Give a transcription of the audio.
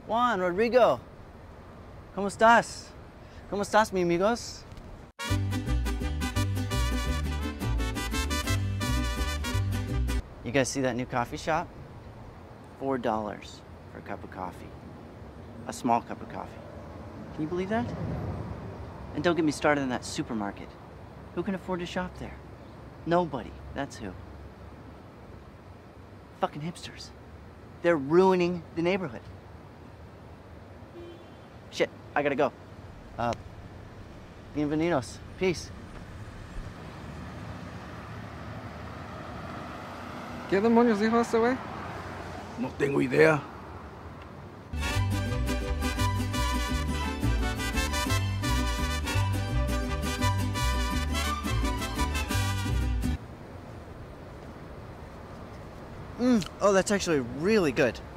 Juan, Rodrigo. ¿Cómo estás? ¿Cómo estás, mi amigos? You guys see that new coffee shop? $4 for a cup of coffee. A small cup of coffee. Can you believe that? And don't get me started on that supermarket. Who can afford to shop there? Nobody. That's who. Fucking hipsters. They're ruining the neighborhood. Shit, I gotta go. Bienvenidos. Peace. ¿Qué demonios dijo este güey? No tengo idea. Oh, that's actually really good.